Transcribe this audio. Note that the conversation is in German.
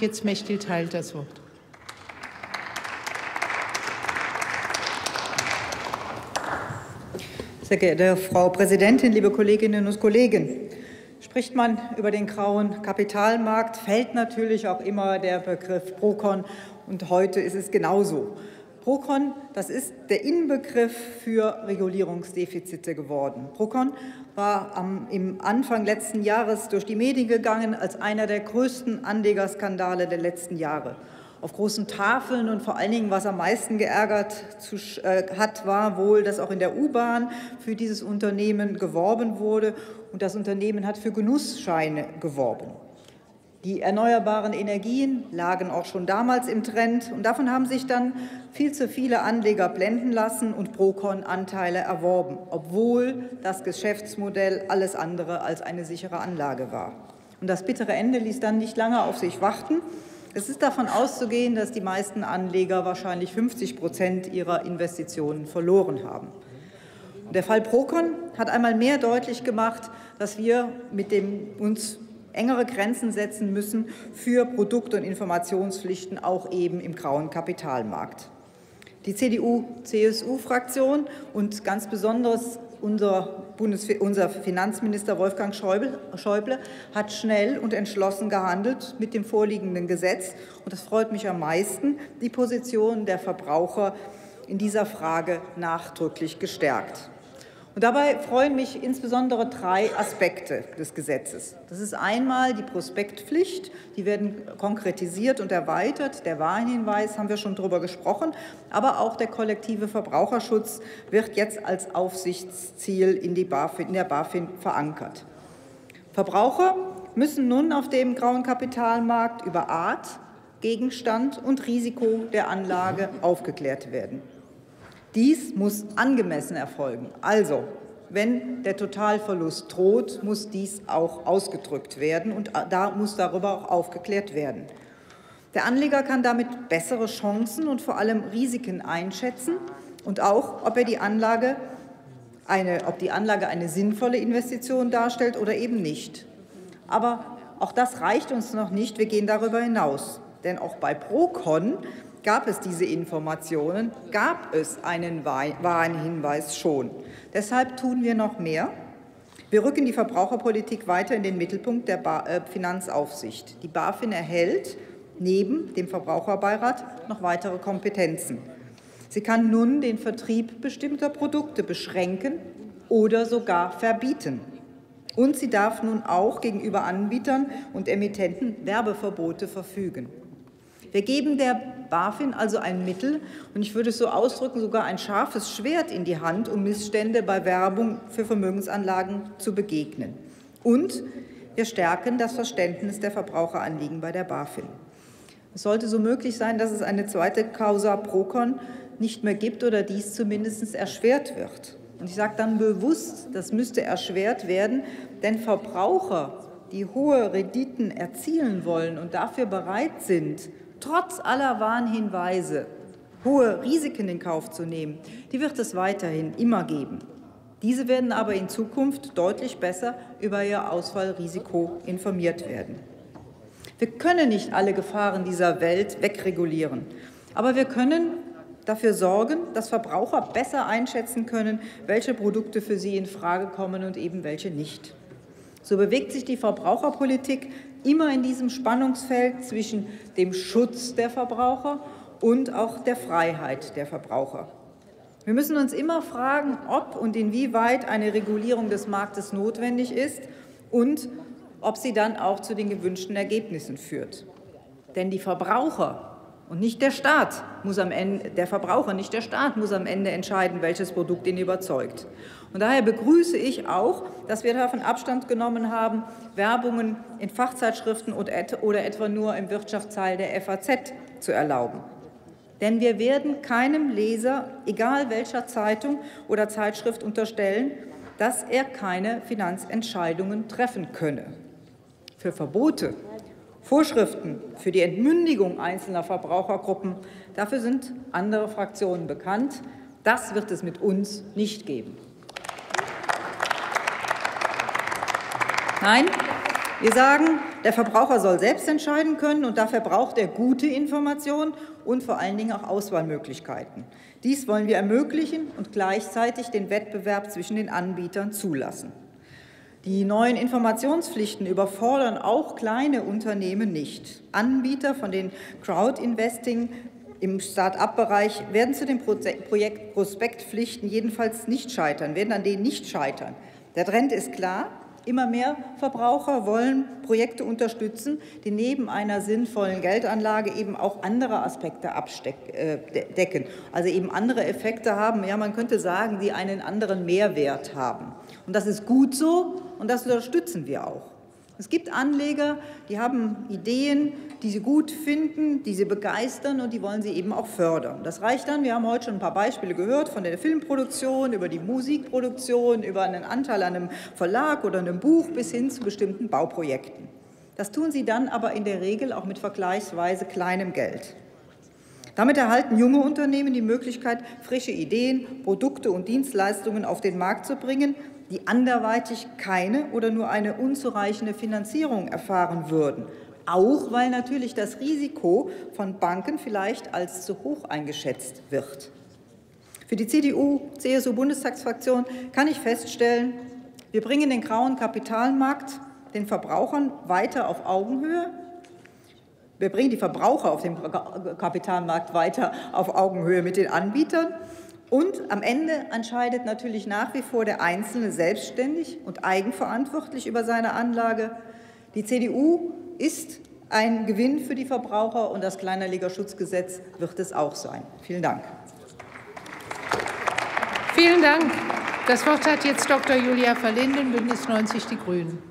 jetzt Mechthild Theil das Wort. Sehr geehrte Frau Präsidentin, liebe Kolleginnen und Kollegen! Spricht man über den grauen Kapitalmarkt, fällt natürlich auch immer der Begriff Procon, und heute ist es genauso. Procon, das ist der Inbegriff für Regulierungsdefizite geworden. Procon war im Anfang letzten Jahres durch die Medien gegangen als einer der größten Anlegerskandale der letzten Jahre. Auf großen Tafeln und vor allen Dingen, was am meisten geärgert hat, war wohl, dass auch in der U-Bahn für dieses Unternehmen geworben wurde, und das Unternehmen hat für Genussscheine geworben. Die erneuerbaren Energien lagen auch schon damals im Trend, und davon haben sich dann viel zu viele Anleger blenden lassen und Procon-Anteile erworben, obwohl das Geschäftsmodell alles andere als eine sichere Anlage war. Und das bittere Ende ließ dann nicht lange auf sich warten. Es ist davon auszugehen, dass die meisten Anleger wahrscheinlich 50% ihrer Investitionen verloren haben. Der Fall Procon hat einmal mehr deutlich gemacht, dass wir uns engere Grenzen setzen müssen für Produkt- und Informationspflichten, auch eben im grauen Kapitalmarkt. Die CDU-CSU-Fraktion und ganz besonders unser Finanzminister Wolfgang Schäuble hat schnell und entschlossen gehandelt mit dem vorliegenden Gesetz. Und das freut mich am meisten, die Position der Verbraucher in dieser Frage nachdrücklich gestärkt. Und dabei freuen mich insbesondere 3 Aspekte des Gesetzes. Das ist einmal die Prospektpflicht, die werden konkretisiert und erweitert. Der Warnhinweis haben wir schon darüber gesprochen, aber auch der kollektive Verbraucherschutz wird jetzt als Aufsichtsziel in der BaFin verankert. Verbraucher müssen nun auf dem grauen Kapitalmarkt über Art, Gegenstand und Risiko der Anlage aufgeklärt werden. Dies muss angemessen erfolgen. Also, wenn der Totalverlust droht, muss dies auch ausgedrückt werden, und da muss darüber auch aufgeklärt werden. Der Anleger kann damit bessere Chancen und vor allem Risiken einschätzen und auch, ob die Anlage eine sinnvolle Investition darstellt oder eben nicht. Aber auch das reicht uns noch nicht. Wir gehen darüber hinaus. Denn auch bei Procon gab es diese Informationen, gab es einen Warnhinweis schon. Deshalb tun wir noch mehr. Wir rücken die Verbraucherpolitik weiter in den Mittelpunkt der Finanzaufsicht. Die BaFin erhält neben dem Verbraucherbeirat noch weitere Kompetenzen. Sie kann nun den Vertrieb bestimmter Produkte beschränken oder sogar verbieten. Und sie darf nun auch gegenüber Anbietern und Emittenten Werbeverbote verfügen. Wir geben der BaFin also ein Mittel, und ich würde es so ausdrücken, sogar ein scharfes Schwert in die Hand, um Missstände bei Werbung für Vermögensanlagen zu begegnen. Und wir stärken das Verständnis der Verbraucheranliegen bei der BaFin. Es sollte so möglich sein, dass es eine zweite Causa Procon nicht mehr gibt oder dies zumindest erschwert wird. Und ich sage dann bewusst, das müsste erschwert werden, denn Verbraucher, die hohe Renditen erzielen wollen und dafür bereit sind, trotz aller Warnhinweise hohe Risiken in Kauf zu nehmen, die wird es weiterhin immer geben. Diese werden aber in Zukunft deutlich besser über ihr Ausfallrisiko informiert werden. Wir können nicht alle Gefahren dieser Welt wegregulieren, aber wir können dafür sorgen, dass Verbraucher besser einschätzen können, welche Produkte für sie in Frage kommen und eben welche nicht. So bewegt sich die Verbraucherpolitik immer in diesem Spannungsfeld zwischen dem Schutz der Verbraucher und auch der Freiheit der Verbraucher. Wir müssen uns immer fragen, ob und inwieweit eine Regulierung des Marktes notwendig ist und ob sie dann auch zu den gewünschten Ergebnissen führt. Denn die Verbraucher und nicht der Staat muss am Ende, nicht der Staat muss am Ende entscheiden, welches Produkt ihn überzeugt. Und daher begrüße ich auch, dass wir davon Abstand genommen haben, Werbungen in Fachzeitschriften oder etwa nur im Wirtschaftsteil der FAZ zu erlauben. Denn wir werden keinem Leser, egal welcher Zeitung oder Zeitschrift, unterstellen, dass er keine Finanzentscheidungen treffen könne. Für Verbote, Vorschriften für die Entmündigung einzelner Verbrauchergruppen, dafür sind andere Fraktionen bekannt. Das wird es mit uns nicht geben. Nein, Wir sagen, der Verbraucher soll selbst entscheiden können, und dafür braucht er gute Informationen und vor allen Dingen auch Auswahlmöglichkeiten. Dies wollen wir ermöglichen und gleichzeitig den Wettbewerb zwischen den Anbietern zulassen. Die neuen Informationspflichten überfordern auch kleine Unternehmen nicht. Anbieter von den Crowd-Investing im Start-up-Bereich werden zu den Prospektpflichten jedenfalls nicht scheitern, werden an denen nicht scheitern. Der Trend ist klar. Immer mehr Verbraucher wollen Projekte unterstützen, die neben einer sinnvollen Geldanlage eben auch andere Aspekte abdecken, also eben andere Effekte haben, ja, man könnte sagen, die einen anderen Mehrwert haben. Und das ist gut so, und das unterstützen wir auch. Es gibt Anleger, die haben Ideen, die sie gut finden, die sie begeistern, und die wollen sie eben auch fördern. Das reicht dann, wir haben heute schon ein paar Beispiele gehört, von der Filmproduktion über die Musikproduktion, über einen Anteil an einem Verlag oder einem Buch bis hin zu bestimmten Bauprojekten. Das tun sie dann aber in der Regel auch mit vergleichsweise kleinem Geld. Damit erhalten junge Unternehmen die Möglichkeit, frische Ideen, Produkte und Dienstleistungen auf den Markt zu bringen, die anderweitig keine oder nur eine unzureichende Finanzierung erfahren würden. Auch weil natürlich das Risiko von Banken vielleicht als zu hoch eingeschätzt wird. Für die CDU-CSU-Bundestagsfraktion kann ich feststellen, wir bringen den grauen Kapitalmarkt den Verbrauchern weiter auf Augenhöhe. Wir bringen die Verbraucher auf dem Kapitalmarkt weiter auf Augenhöhe mit den Anbietern. Und am Ende entscheidet natürlich nach wie vor der Einzelne selbstständig und eigenverantwortlich über seine Anlage. Die CDU ist ein Gewinn für die Verbraucher, und das Kleinanlegerschutzgesetz wird es auch sein. Vielen Dank. Vielen Dank. Das Wort hat jetzt Dr. Julia Verlinden, Bündnis 90 Die Grünen.